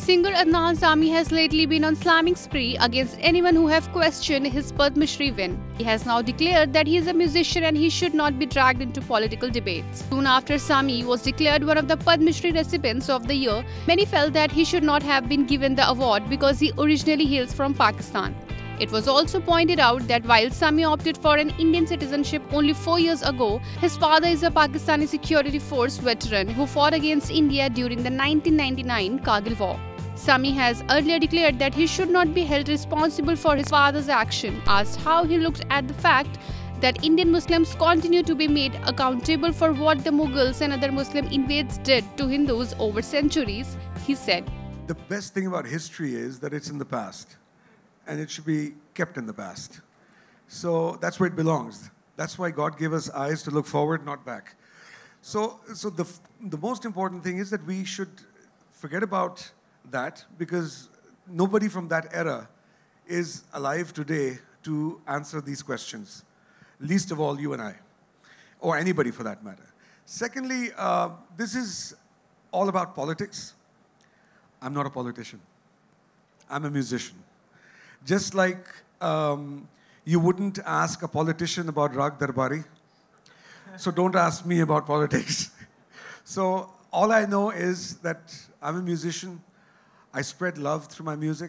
Singer Adnan Sami has lately been on slamming spree against anyone who have questioned his Padma Shri win. He has now declared that he is a musician and he should not be dragged into political debates. Soon after Sami was declared one of the Padma Shri recipients of the year, many felt that he should not have been given the award because he originally hails from Pakistan. It was also pointed out that while Sami opted for an Indian citizenship only 4 years ago, his father is a Pakistani security force veteran who fought against India during the 1999 Kargil War. Sami has earlier declared that he should not be held responsible for his father's action. Asked how he looked at the fact that Indian Muslims continue to be made accountable for what the Mughals and other Muslim invades did to Hindus over centuries, he said, "The best thing about history is that it's in the past. And it should be kept in the past. So that's where it belongs. That's why God gave us eyes to look forward, not back. So the most important thing is that we should forget about that because nobody from that era is alive today to answer these questions. Least of all, you and I, or anybody for that matter. Secondly, this is all about politics. I'm not a politician. I'm a musician. Just like you wouldn't ask a politician about Rag Darbari, so don't ask me about politics. So all I know is that I'm a musician. I spread love through my music.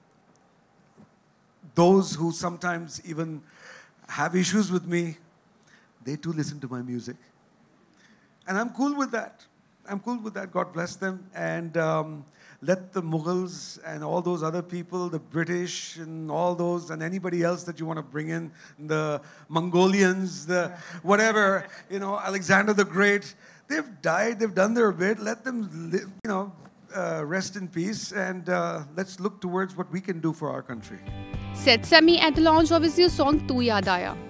Those who sometimes even have issues with me, they too listen to my music. And I'm cool with that. I'm cool with that. God bless them. And let the Mughals and all those other people, the British and all those, and anybody else that you want to bring in, the Mongolians, the whatever, Alexander the Great, they've died, they've done their bit. Let them, rest in peace, and let's look towards what we can do for our country. Said Sami at the launch of his new song, Tu Yaad Aaya.